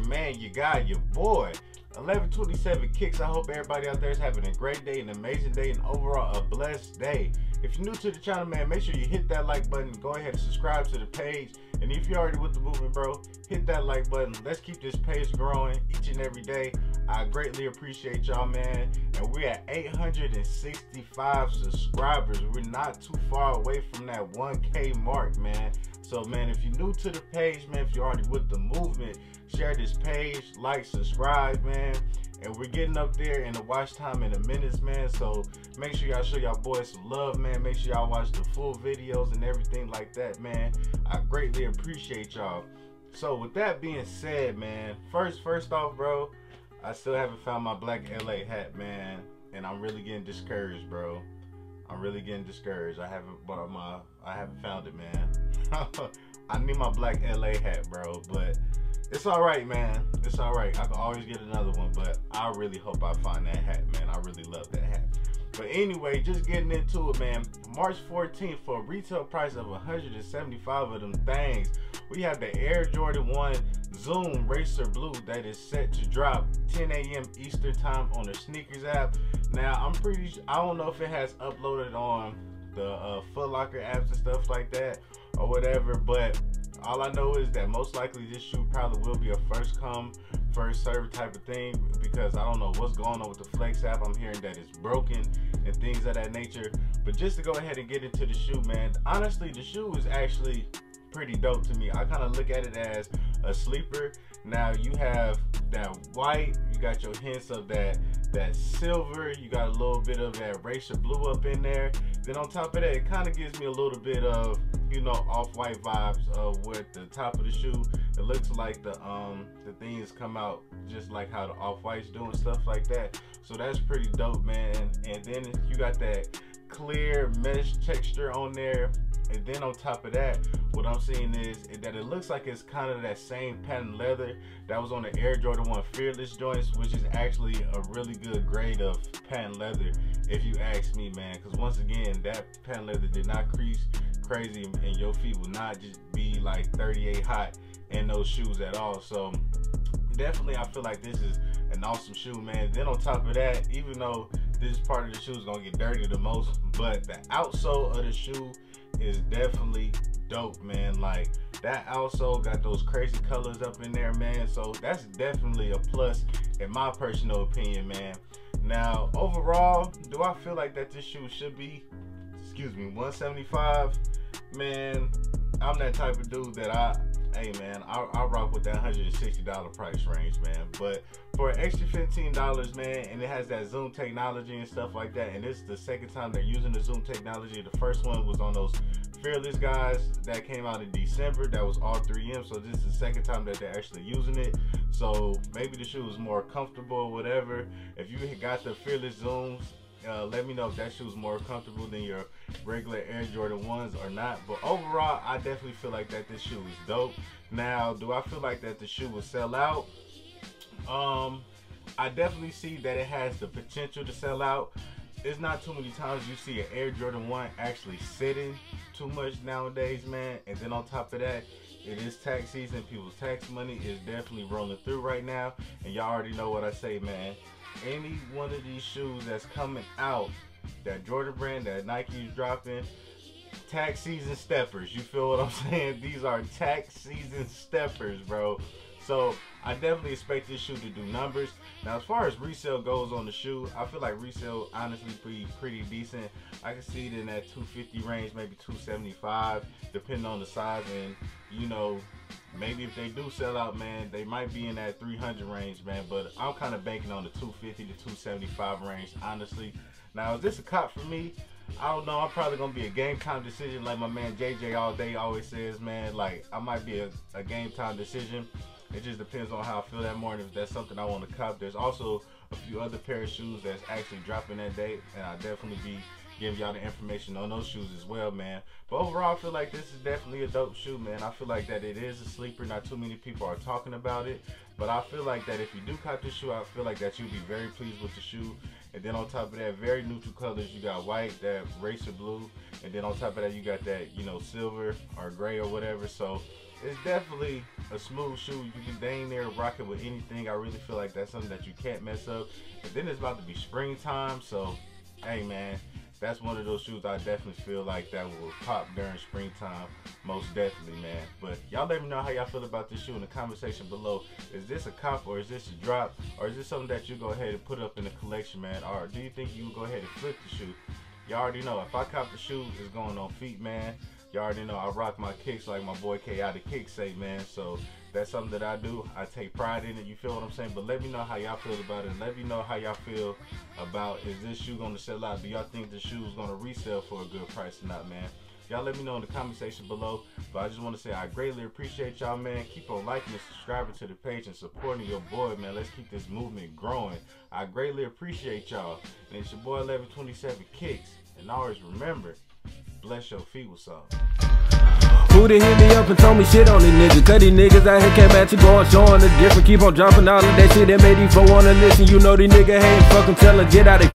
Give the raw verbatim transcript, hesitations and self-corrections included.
man, your guy, your boy. eleven twenty-seven Kicks. I hope everybody out there is having a great day, an amazing day, and overall a blessed day. If you're new to the channel, man, make sure you hit that like button. Go ahead and subscribe to the page. And if you're already with the movement, bro, hit that like button. Let's keep this page growing each and every day. I greatly appreciate y'all, man. And we're at eight hundred sixty-five subscribers. We're not too far away from that one K mark, man. So, man, if you're new to the page, man, if you're already with the movement, share this page, like, subscribe, man. And we're getting up there in the watch time in a minutes, man. So make sure y'all show y'all boys some love, man. Make sure y'all watch the full videos and everything like that, man. I greatly appreciate y'all. So with that being said, man, first first off, bro, I still haven't found my black L A hat, man. And I'm really getting discouraged, bro. I'm really getting discouraged. I haven't bought my I haven't found it, man. I need my black L A hat, bro, but it's all right, man. It's all right. I can always get another one, but I really hope I find that hat, man. I really love that hat. But anyway, just getting into it, man. March fourteenth, for a retail price of one hundred seventy-five of them things, we have the Air Jordan one Zoom Racer Blue that is set to drop ten A M Eastern time on the sneakers app. Now, I'm pretty sure, I don't know if it has uploaded on the uh, Foot Locker apps and stuff like that or whatever, but all I know is that most likely this shoe probably will be a first come, first serve type of thing, because I don't know what's going on with the Flex app. I'm hearing that it's broken and things of that nature. But just to go ahead and get into the shoe, man, honestly, the shoe is actually pretty dope to me. I kind of look at it as a sleeper. Now you have that white, you got your hints of that that silver, you got a little bit of that racer blue up in there. Then on top of that, it kind of gives me a little bit of, you know, off-white vibes uh, with the top of the shoe. It looks like the um the things come out just like how the off-whites do and stuff like that. So that's pretty dope, man. And then you got that clear mesh texture on there. And then on top of that, what I'm seeing is that it looks like it's kind of that same patent leather that was on the Air Jordan one Fearless joints, which is actually a really good grade of patent leather, if you ask me, man. Because once again, that patent leather did not crease crazy, and your feet will not just be like thirty-eight hot in those shoes at all. So definitely, I feel like this is an awesome shoe, man. Then on top of that, even though this part of the shoe is gonna get dirty the most, but the outsole of the shoe is definitely dope, man. Like, that outsole got those crazy colors up in there, man. So that's definitely a plus in my personal opinion, man. Now, overall, do I feel like that this shoe should be, excuse me, one seventy-five? Man, I'm that type of dude that I, hey man, I, I rock with that one hundred sixty dollar price range, man. But for an extra fifteen dollars, man, and it has that Zoom technology and stuff like that, and this is the second time they're using the Zoom technology. The first one was on those Fearless guys that came out in December. That was all three M. So this is the second time that they're actually using it. So maybe the shoe is more comfortable or whatever. If you got the Fearless Zooms, Uh, let me know if that shoe is more comfortable than your regular Air Jordan ones or not. But overall, I definitely feel like that this shoe is dope. Now, do I feel like that the shoe will sell out? Um, I definitely see that it has the potential to sell out. It's not too many times you see an Air Jordan one actually sitting too much nowadays, man. And then on top of that, it is tax season. People's tax money is definitely rolling through right now. And y'all already know what I say, man. Any one of these shoes that's coming out, that Jordan brand, that Nike's dropping, tax season steppers. You feel what I'm saying? These are tax season steppers, bro. So I definitely expect this shoe to do numbers. Now, as far as resale goes on the shoe, I feel like resale honestly pretty pretty decent. I can see it in that two fifty range, maybe two seventy-five, depending on the size. And you know, maybe if they do sell out, man, they might be in that three hundred range, man. But I'm kind of banking on the two fifty to two seventy-five range, honestly. Now, is this a cop for me? I don't know. I'm probably gonna be a game time decision, like my man J J all day always says, man. Like, I might be a, a game time decision. It just depends on how I feel that morning, if that's something I want to cop. There's also a few other pair of shoes that's actually dropping that day, and I'll definitely be giving y'all the information on those shoes as well, man. But overall, I feel like this is definitely a dope shoe, man. I feel like that it is a sleeper. Not too many people are talking about it, but I feel like that if you do cop this shoe, I feel like that you'll be very pleased with the shoe. And then on top of that, very neutral colors. You got white, that racer blue, and then on top of that, you got that, you know, silver or gray or whatever. So it's definitely a smooth shoe. You can dang near rock it with anything. I really feel like that's something that you can't mess up. And then it's about to be springtime, so hey man, that's one of those shoes I definitely feel like that will pop during springtime, most definitely, man. But y'all let me know how y'all feel about this shoe in the comment section below. Is this a cop or is this a drop? Or is this something that you go ahead and put up in the collection, man? Or do you think you would go ahead and flip the shoe? Y'all already know, if I cop the shoe, it's going on feet, man. Y'all already know I rock my kicks like my boy K I the Kick say, man. So that's something that I do. I take pride in it, you feel what I'm saying? But let me know how y'all feel about it. Let me know how y'all feel about, is this shoe gonna sell out? Do y'all think the shoe is gonna resell for a good price or not, man? Y'all let me know in the comment section below. But I just want to say I greatly appreciate y'all, man. Keep on liking and subscribing to the page and supporting your boy, man. Let's keep this movement growing. I greatly appreciate y'all. And it's your boy eleven twenty-seven Kicks. And always remember, bless your feet with salt. Who done hit me up and told me shit on these niggas? Cause these niggas out here came at you going, showing the difference. Keep on dropping all of that shit that made these folk wanna listen. You know these niggas hating, fuck them, tell her get out of